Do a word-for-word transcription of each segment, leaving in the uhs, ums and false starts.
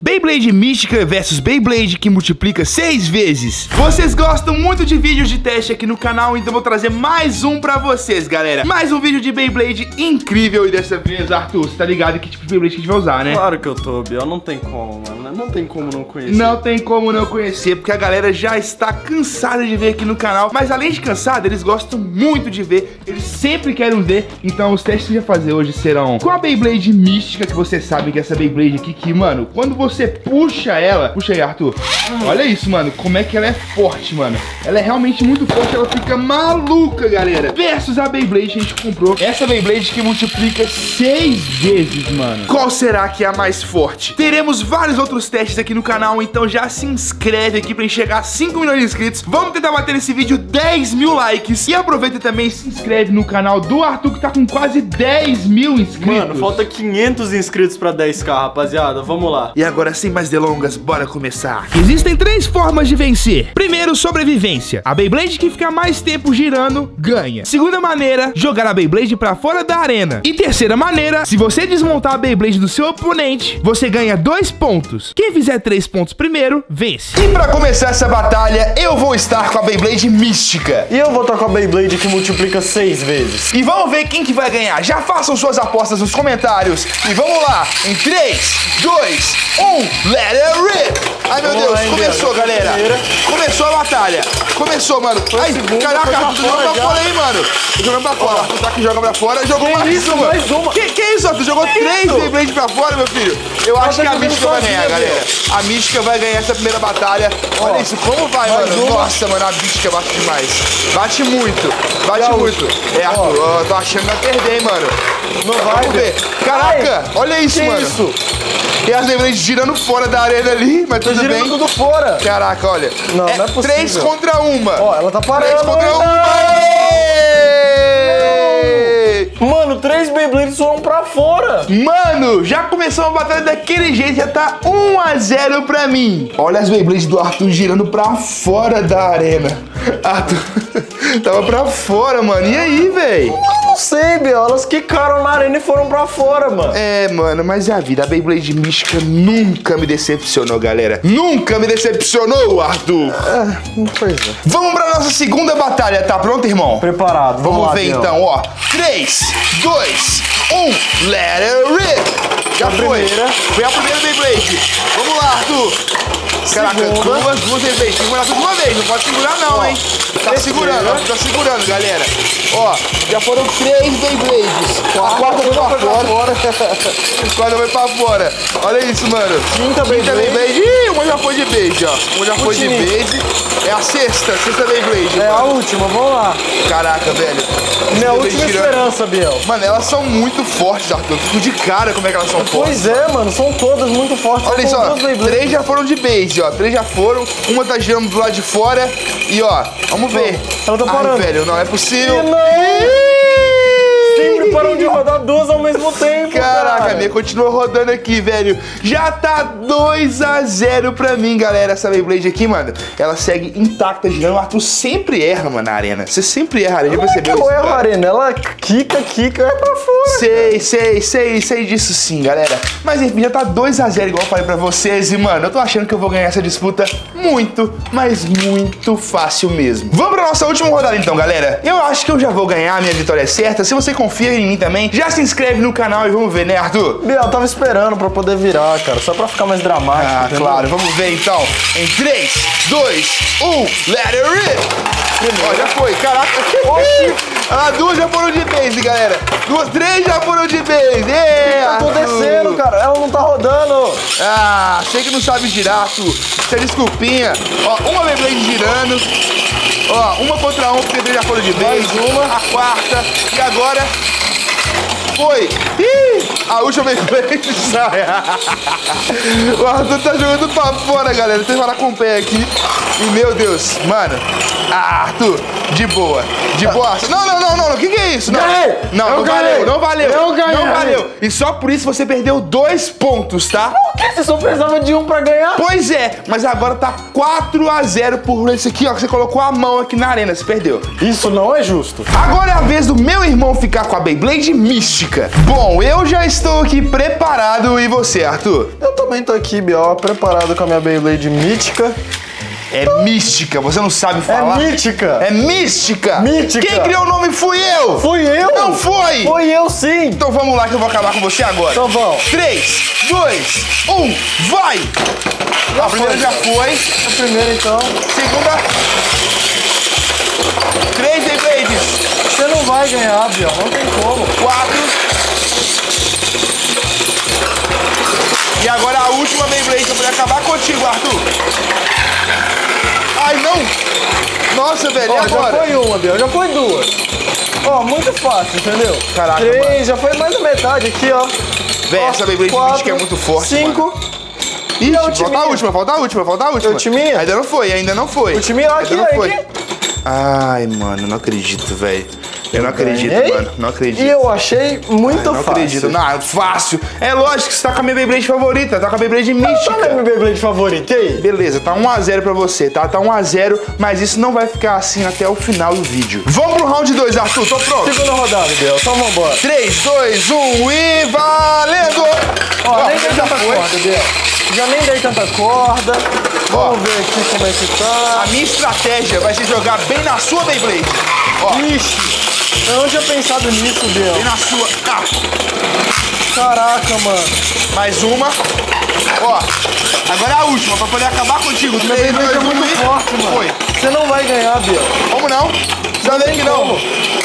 Beyblade Mística versus Beyblade que multiplica seis vezes. Vocês gostam muito de vídeos de teste aqui no canal, então vou trazer mais um pra vocês, galera. Mais um vídeo de Beyblade incrível. E dessa vez, Arthur, você tá ligado que tipo de Beyblade que a gente vai usar, né? Claro que eu tô, Biel. Não tem como, mano. Não tem como não conhecer. Não tem como não conhecer, porque a galera já está cansada de ver aqui no canal. Mas além de cansada, eles gostam muito de ver. Eles sempre querem ver. Então os testes que a gente vai fazer hoje serão com a Beyblade Mística, que vocês sabem que essa Beyblade aqui, que, mano, quando você puxa ela... Puxa aí, Arthur. Olha isso, mano. Como é que ela é forte, mano. Ela é realmente muito forte. Ela fica maluca, galera. Versus a Beyblade que a gente comprou. Essa Beyblade que multiplica seis vezes, mano. Qual será que é a mais forte? Teremos vários outros testes aqui no canal, então já se inscreve aqui pra gente chegar a cinco milhões de inscritos. Vamos tentar bater nesse vídeo dez mil likes. E aproveita também e se inscreve no canal do Arthur, que tá com quase dez mil inscritos. Mano, falta quinhentos inscritos pra dez K, rapaziada. Vamos lá. E agora, sem mais delongas, bora começar. Existem três formas de vencer. Primeiro, sobrevivência. A Beyblade que ficar mais tempo girando, ganha. Segunda maneira, jogar a Beyblade pra fora da arena. E terceira maneira, se você desmontar a Beyblade do seu oponente, você ganha dois pontos. Quem fizer três pontos primeiro, vence. E pra começar essa batalha, eu vou estar com a Beyblade Mística. E eu vou estar com a Beyblade que multiplica seis vezes. E vamos ver quem que vai ganhar. Já façam suas apostas nos comentários. E vamos lá, em três, dois, um, let it rip! Ai, meu Vamos Deus, lá, começou, Deus. galera. Primeira. Começou a batalha. Começou, mano. Ai, segunda, caraca, foi pra tu jogou fora pra já. fora aí, mano. Tô jogando pra fora. Tu tá que joga pra fora, jogou Que mais isso, uma. mais uma. Que, que isso, tu jogou Que três isso? Beyblade pra fora, meu filho. Eu acho tá que a jogando Mística vai sozinha, ganhar, galera. meu. A Mística vai ganhar essa primeira batalha. Olha isso, como vai, mais mano. uma. Nossa, mano, a Mística bate demais. Bate muito, bate Já muito. É, Arthur, Ó. eu tô achando que vai perder, hein, mano. Não vai, Vamos ver. Deus. Caraca, olha isso, Que mano. isso? E as Beyblades girando fora da arena ali, mas Tô tudo girando bem. tudo fora. Caraca, olha. Não, não é possível. Três contra uma. Ó, ela tá parando. Três contra Não. uma. Aê! Mano, três Beyblades foram pra fora. Mano, já começou a batalha daquele jeito, já tá um a zero pra mim. Olha as Beyblades do Arthur girando pra fora da arena. Arthur tava pra fora, mano. E aí, véi? Eu não sei, Biel. Elas quicaram na arena e foram pra fora, mano. É, mano, mas é a vida. A Beyblade Mística nunca me decepcionou, galera. Nunca me decepcionou, Arthur. Ah, pois é. Vamos pra nossa segunda batalha, tá pronto, irmão? Preparado, vamos, Vamos lá, ver Biel. então, ó. três, dois, um, let it rip! Já A foi. primeira. Foi a primeira Beyblade. Vamos lá, Arthur. Caraca, Segunda. duas, duas Beyblades. Tem que segurar tudo de uma vez, não pode segurar não, Ó, hein? Tá terceira. segurando, ó, tá segurando, galera. Ó, já foram três Beyblades. A quarta foi pra fora. A quarta foi pra fora. Olha isso, mano. Quinta Quinta Beyblade. Beyblade. Ih, uma já foi de base, ó. Uma já foi de Última. base. É a sexta, sexta Beyblade. É a mano. última, vamos lá. Caraca, velho. Minha Essa última Beyblade girando. esperança, Biel. Mano, elas são muito fortes, Arthur. Eu fico de cara como é que elas são fortes. Pois é, mano, são todas muito fortes. Olha São isso, ó. duas Beyblades. Três já foram de base, ó. Três já foram. Uma tá girando do lado de fora. E, ó, vamos ver. Ela tá parando. Ai, velho, não é possível. E não! Sempre param de rodar duas ao mesmo tempo, Caraca, cara. a minha continua rodando aqui, velho. Já tá dois a zero pra mim, galera. Essa Beyblade aqui, mano, ela segue intacta girando. O Arthur sempre erra, mano, na arena. Você sempre erra, já Não é que percebeu eu isso, erro, cara? Arena. Ela quica, quica, é pra fora. Sei, sei, sei, sei disso sim, galera. Mas enfim, já tá dois a zero, igual eu falei pra vocês. E, mano, eu tô achando que eu vou ganhar essa disputa muito, mas muito fácil mesmo. Vamos pra nossa última rodada então, galera. Eu acho que eu já vou ganhar, a minha vitória é certa. Se você confia em mim também, já se inscreve no canal e vamos ver, né, Arthur? Biel, eu tava esperando pra poder virar, cara. Só pra ficar mais dramático. Ah, entendeu? claro. Vamos ver então. Em três, dois, um, let it rip! Ó, já foi. Caraca. Oxi. Ah, duas já foram de base, galera. Duas, três já foram de base. É, Tá acontecendo, cara? Ela não tá rodando. Ah, sei que não sabe girar, tu. Isso é desculpinha. Ó, uma Beyblade girando. Ó, uma contra um, porque três já foram de base. Mais uma. A quarta. E agora... Foi! Ih! A última Beyblade sai! O Arthur tá jogando pra fora, galera. Tem que falar com o pé aqui. E meu Deus, mano. Ah, Arthur, de boa. De boa. Não, não, não, não. O que, que é isso? Não, ganhei. não, Eu não ganhei. valeu, não valeu. Eu ganhei. Não valeu. E só por isso você perdeu dois pontos, tá? Por que você só precisava de um pra ganhar? Pois é, mas agora tá quatro a zero por esse aqui, ó, que você colocou a mão aqui na arena, você perdeu. Isso não é justo. Agora é a vez do meu irmão ficar com a Beyblade Mística. Bom, eu já estou aqui preparado, e você, Arthur? Eu também tô aqui, Biel, preparado com a minha Beyblade mítica. É mística, você não sabe falar. É mítica. É mística. Mítica. Quem criou o nome fui eu. Fui eu? Não foi. Foi eu sim. Então vamos lá que eu vou acabar com você agora. Então vamos. três, dois, um, vai. A primeira já foi. A primeira então. Segunda. Três Beyblades. Você não vai ganhar, Biel, não tem como. Quatro. E agora a última Beyblade pra poder acabar contigo, Arthur. Ai, não. Nossa, velho, Ó, e agora? já foi uma, Biel, já foi duas. Ó, muito fácil, entendeu? Caraca, Três, mano. já foi mais da metade aqui, ó. Véi, Ó, essa Beyblade quatro, mística é muito forte, Cinco. mano. Ixi, E a falta a ultiminha? última, falta a última, falta a última. Ultiminha? Ainda não foi, ainda não foi. Ultiminha, ó, aqui, ainda não ó, foi. aqui. Ai, mano, não acredito, velho. Eu não acredito, Ganhei. mano. Não acredito. E eu achei muito Ai, não fácil. acredito. Não, fácil. É lógico que você tá com a minha Beyblade favorita, tá com a Beyblade mística. Qual é a minha Beyblade favorita? E aí? Beleza, tá um a zero pra você, tá? Tá um a zero, mas isso não vai ficar assim até o final do vídeo. Vamos pro round dois, Arthur, tô pronto. Segunda rodada, Biel, então vambora. três, dois, um e valendo! Ó, Ó, nem dei já tanta foi. corda, Biel. Já nem dei tanta corda. Ó. Vamos ver aqui como é que tá. A minha estratégia vai ser jogar bem na sua Beyblade. Ó, Ixi, eu não tinha pensado nisso, Biel. bem na sua. Ah, Caraca, mano. mais uma. Ó, agora é a última, pra poder acabar contigo. Minha três, Beyblade é dois, um muito e forte, mano. foi. Você não vai ganhar, Biel. Como não? Já vê que não. como.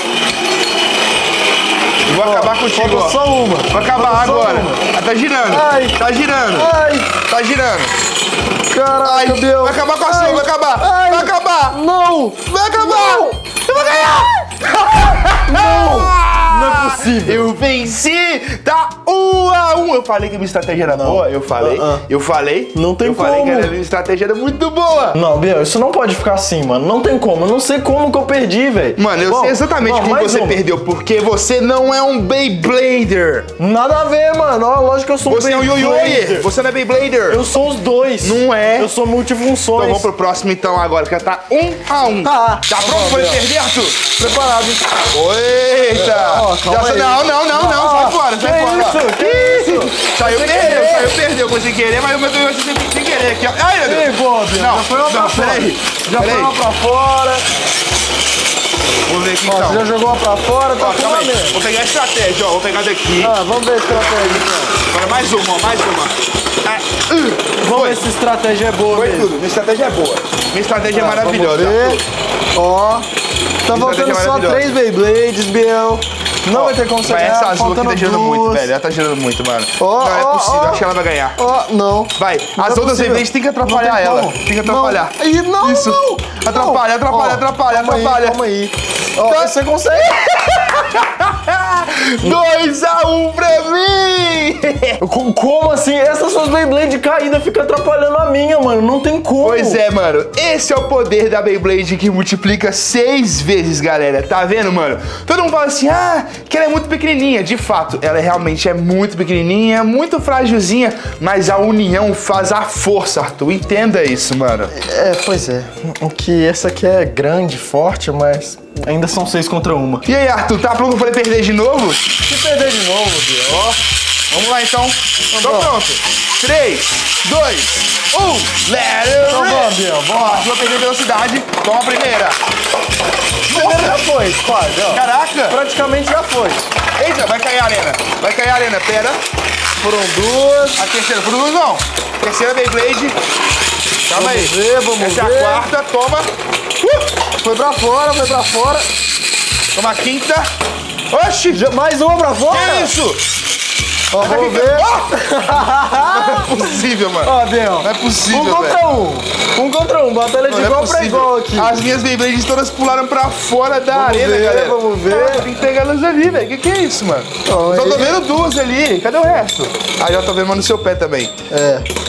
Eu vou acabar contigo, Falta ó. só uma. Vou acabar Falta só agora. uma. Ah, tá girando. Ai. Tá girando. Ai, Tá girando. caraca, Ai, Biel. vai acabar com a Ai, sua, vai acabar. ai. Vai acabar. Não. Vai acabar. Não. Eu vou ganhar. Não. Não é possível. Eu venci. Tá um a um. Eu falei que a minha estratégia era boa. Eu falei. Uh -uh. Eu falei. Não tem eu falei como. que a minha estratégia era muito boa. Não, Biel, isso não pode ficar assim, mano. Não tem como. Eu não sei como que eu perdi, velho. Mano, eu Bom, sei exatamente bom, como mais você uma. perdeu. Porque você não é um Beyblader. Nada a ver, mano. Ó, lógico que eu sou um Você é um Beyblader. Yoyoyer. Você não é Beyblader. Eu sou os dois. Não é. Eu sou multifunções. Então vamos pro próximo então agora, que já tá um a um. Tá. Tá pronto Vamos, pra ele Biel. perder, Arthur? Preparado. Eita! Ó, calma Já- aí. não, não, não, não, Ó, sai fora, sai que fora. isso? Que isso? Saiu, Sem perdeu, querer. saiu, perdeu, foi sem querer, mas o meu ganhou sem, sem querer aqui, ó. Ai, meu Deus. Ei, Bob, Não, já foi uma pra não, fora. peraí, Já peraí. foi uma pra fora. Vamos ver aqui Ó, então. você já jogou uma pra fora, tá Ó, com calma uma aí, mesmo. vou pegar a estratégia, ó, vou pegar daqui. Ah, vamos ver a estratégia então. Agora mais uma, ó, mais uma. Ah, uh, Vamos foi, ver se a estratégia é boa foi mesmo. tudo, minha estratégia é boa. Minha estratégia é Tá, maravilhosa. vamos ver. Ó, tá faltando estratégia só maravilhosa. três Beyblades, Biel. Não vai ter como você Mas ganhar, essa azul aqui faltando tá girando duas. muito, velho. Ela tá girando muito, mano. Ó, não é ó, possível, ó. acho que ela vai ganhar. Ó, não. Vai, Não as é outras possível. Beyblades tem que atrapalhar Não tem ela. como. Tem que atrapalhar. Não. Ih, não, Isso. não. Atrapalha, Não. atrapalha, Ó, atrapalha, calma aí, atrapalha. Calma aí. Ó, Tá. você consegue. dois a um pra mim! Co- Como assim? Essas suas Beyblade caídas ficam atrapalhando a minha, mano. Não tem como. Pois é, mano. Esse é o poder da Beyblade que multiplica seis vezes, galera. Tá vendo, mano? Todo mundo fala assim, ah, que ela é muito pequenininha. De fato, ela realmente é muito pequenininha, muito frágilzinha, mas a união faz a força, Arthur. Entenda isso, mano. É, pois é. O que essa aqui é grande, forte, mas ainda são seis contra uma. E aí, Arthur, tá pronto pra ele perder de novo? Se perder de novo, Biel, ó. Vamos lá, então. Tô bom. pronto. três, dois, um, let it Então rip. vamos, Biel, vamos lá. Ó, vou perder velocidade. Toma a primeira. Primeiro já foi, quase, ó. Caraca. Praticamente já foi. Eita, vai cair a arena. Vai cair a arena, pera. Foram duas. A terceira, foram duas não. Terceira Beyblade. Calma aí. Vamos ver, vamos Essa ver. é a quarta, toma. Uh, Foi pra fora, foi pra fora. toma a quinta. Oxi, Já- mais uma pra fora. que isso? Ó, Mas vamos aqui- ver. Não é possível, mano. Ó, Biel. Não é possível, Um velho. contra um. Um contra um. Batalha de Não é igual pra possível. igual aqui. As minhas Beyblades todas pularam pra fora da Vamos arena, ver, galera. vamos ver. Caraca, tem que pegar elas ali, velho. Que que é isso, mano? Ó, Só tô aí. vendo duas ali. Cadê o resto? Ah, já tô vendo uma no seu pé também. É.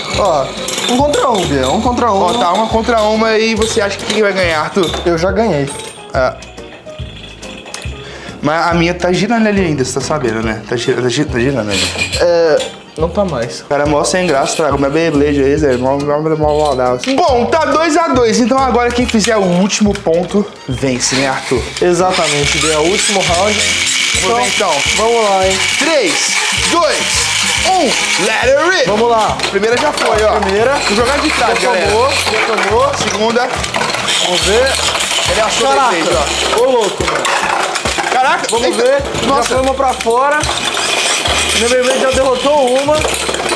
Ó, um contra um, Biel. Um contra um. Ó, tá uma contra uma e você acha que quem vai ganhar, Arthur? Eu já ganhei. Ah. Mas a minha tá girando ali ainda, você tá sabendo, né? Tá girando, tá girando, tá girando ali. É... Não tá mais. Cara, mó sem graça, traga minha Beyblade aí, Zé. Bom, tá dois a dois, então agora quem fizer o último ponto vence, né, Arthur? Exatamente, Biel. Último round. Vamos ver então. Vamos lá, hein? três, dois, um, let it rip! Vamos lá. Primeira já foi, ó. Primeira. Vou jogar de trás, Já galera. tomou, já tomou. Segunda. Vamos ver. Ele achou Caraca. Beyblade, ó. Ô, louco, mano. Caraca, Vamos eita. ver. Nossa. Já foi uma pra fora. Minha Beyblade já derrotou uma. Eu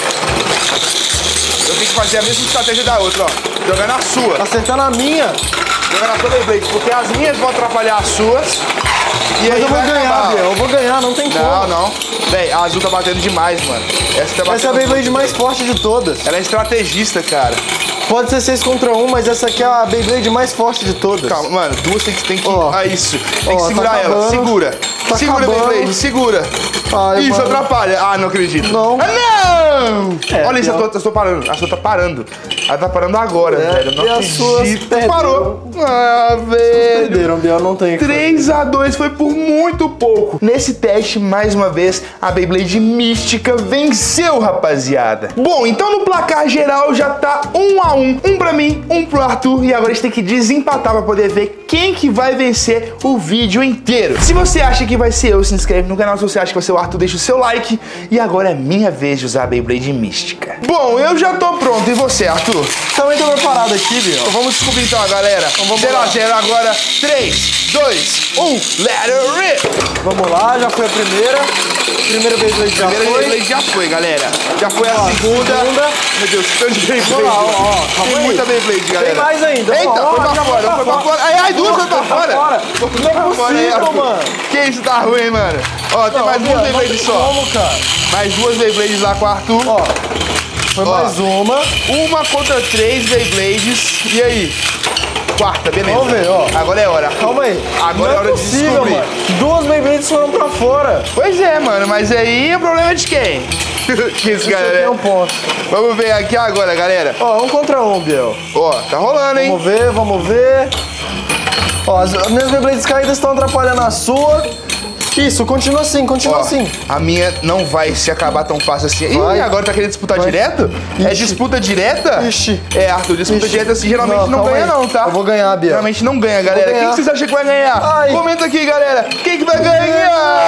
tenho que fazer a mesma estratégia da outra, ó. Jogar na sua. Acertando a minha. Jogar na sua Beyblade, porque as minhas vão atrapalhar as suas. E Mas aí eu vou vai ganhar, acabar. Biel. Eu vou ganhar, não tem como. Não, não. Véi, a azul tá batendo demais, mano. Essa tá batendo. Essa é a Beyblade mais forte de todas. Ela é estrategista, cara. Pode ser seis contra um, mas essa aqui é a Beyblade mais forte de todas. Calma, mano, duas tem que. Tem que Ó. ah, isso. Tem Ó, que tá segurar ela. acabando. Segura. Tá segura, acabando. Beyblade, segura. Ai, isso, mano. atrapalha. Ah, não acredito. Não. Ah, não! É, Olha isso, eu pior. tô, eu tô parando. A sua tá parando. Ela tá parando agora, É, velho. Eu não e as acredito. suas perderam. Parou. Ah, velho. Perderam, Biel, não tem. três a dois foi por muito pouco. Nesse teste, mais uma vez, a Beyblade Mística venceu, rapaziada. Bom, então no placar geral já tá um a um. Um pra mim, um pro Arthur. E agora a gente tem que desempatar pra poder ver quem que vai vencer o vídeo inteiro. Se você acha que vai ser eu, se inscreve no canal. Se você acha que vai ser o Arthur, deixa o seu like. E agora é minha vez de usar a Beyblade Mística. Bom, eu já tô pronto. E você, Arthur? Também tô preparado aqui, Biel. Então vamos descobrir então, galera. zero a zero agora. três, dois, um, let it rip! Vamos lá, já foi a primeira. Primeira Beyblade já Primeira foi. Beyblade já foi, galera. Já foi a Ó, segunda. segunda. Meu Deus, tanto de Beyblade. Vamos lá, ó, ó, calma Tem aí. muita Beyblade, galera. Tem mais ainda. Eita, Ó, foi ó, pra já fora, foi foi pra pra fora. Ai, ai, duas foi pra Foi pra fora. fora. Foi Não é pra fora, possível, Arthur. mano. Que isso, tá ruim, mano. Ó, tem Não, mais Biel, duas não Beyblades tem só. como, cara. Mais duas Beyblades lá com o Arthur. Ó, foi Ó. mais uma. Uma contra três Beyblades. E aí? Quarta, beleza. Vamos ver, ó. Agora é hora. Calma aí. Agora não é hora de possível, descobrir. mano. Duas Beyblades foram pra fora. Pois é, mano, mas aí o problema é de quem? Que esse Isso cara, aqui né? é um ponto. Vamos ver aqui agora, galera. Ó, um contra um, Biel. Ó, tá rolando, hein? Vamos ver, vamos ver. Ó, as as minhas Beyblades caídas estão atrapalhando a sua. Isso, continua assim, continua Ó, assim. a minha não vai se acabar tão fácil assim. Vai. Ih, agora tá querendo disputar Vai. direto? É Ixi. disputa direta? Ixi. É, Arthur, disputa Ixi. direta assim geralmente não, calma ganha aí. não, tá? Eu vou ganhar, Biel. Geralmente não ganha, galera. Vou Quem ganhar. que vocês acham que vai ganhar? Ai. Comenta aqui, galera. Quem que vai ganhar?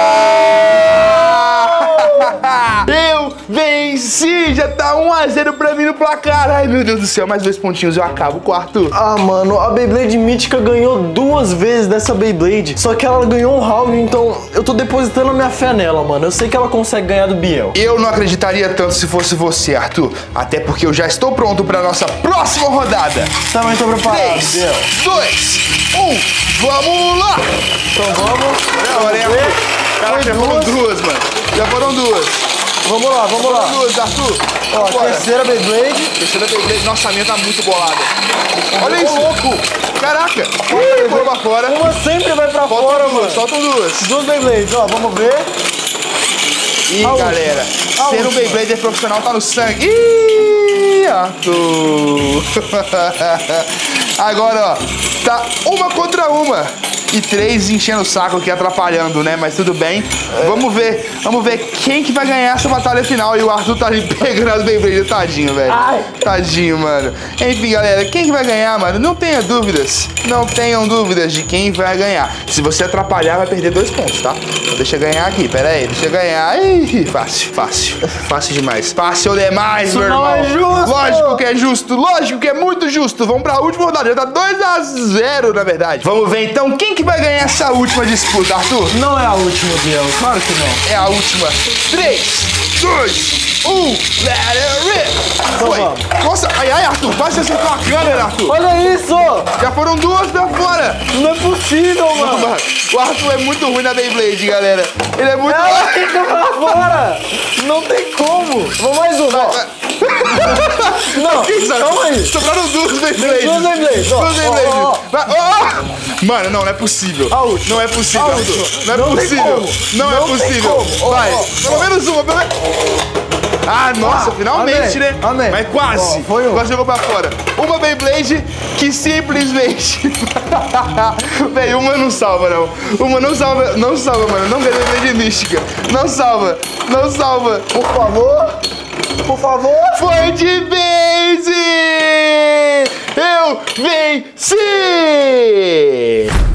Eu venci! Já tá um a zero pra mim no placar. Ai, meu Deus do céu, mais dois pontinhos eu acabo com o Arthur. Ah, mano, a Beyblade Mítica ganhou duas vezes dessa Beyblade. Só que ela ganhou um round, então eu tô depositando a minha fé nela, mano. Eu sei que ela consegue ganhar do Biel. Eu não acreditaria tanto se fosse você, Arthur. Até porque eu já estou pronto pra nossa próxima rodada. Também tô preparado, três, Biel. dois, um, vamos lá! Então vamos. Não, né, ver. Arthur? Caraca, já foram duas, mano. Já foram duas. Vamos lá, vamos lá. Duas, Arthur. Ó, Bora. terceira Beyblade. Terceira Beyblade. Nossa, a minha tá muito bolada. Olha Ô, isso. louco. Caraca. Uma foi pra fora. Uma sempre vai pra Faltam fora, duas, mano. faltam duas. Duas Beyblades, ó, vamos ver. Ih, A galera. última. A Ser um última. Beyblade profissional tá no sangue. Ih, Arthur. Agora, ó. Tá uma contra uma. E três enchendo o saco aqui, atrapalhando, né? Mas tudo bem. Vamos ver. Vamos ver quem que vai ganhar essa batalha final. E o Arthur tá ali pegando as Beyblades. Tadinho, velho. Ai. Tadinho, mano. Enfim, galera. Quem que vai ganhar, mano? Não tenha dúvidas. Não tenham dúvidas de quem vai ganhar. Se você atrapalhar, vai perder dois pontos, tá? Então deixa eu ganhar aqui. Pera aí. Deixa eu ganhar. Ih, fácil, fácil. Fácil demais. Fácil demais, Isso meu não irmão. é justo. Lógico que é justo. Lógico que é muito justo. Vamos pra última rodada. Já tá dois a zero, na verdade. Vamos ver, então, quem que vai ganhar essa última disputa, Arthur? Não é a última, Biel. Claro que não. É a última. três, dois, um, let it rip. Foi. vamos. Nossa, ai, ai, Arthur, quase acertou a câmera, Arthur. Olha isso! Já foram duas pra fora. Não é possível, mano. Mano, o Arthur é muito ruim na Beyblade, galera. Ele é muito... Ela fica pra fora! Não tem como! Vamos mais uma, ó. Não, Que isso, Arthur? calma aí. Sobraram duas Beyblades. Duas Beyblades, ó. Duas Ó, Beyblades. ó, ó. Vai- ó. Mano, não, não é possível. A última. Não é possível, A Arthur. última. Não é Não tem possível. como. Não é Não tem possível. como. Ó, Vai. ó, Pelo menos uma. Pelo menos... Ah, nossa, Ah, finalmente, amém, né? amém. Mas quase. Ó, foi um. Quase jogou pra fora. Uma Beyblade que simplesmente... Véi, uma não salva, não. Uma não salva, não salva, mano. Não ganha Beyblade mística. Não salva, não salva. Por favor, por favor. Foi de base! Eu venci!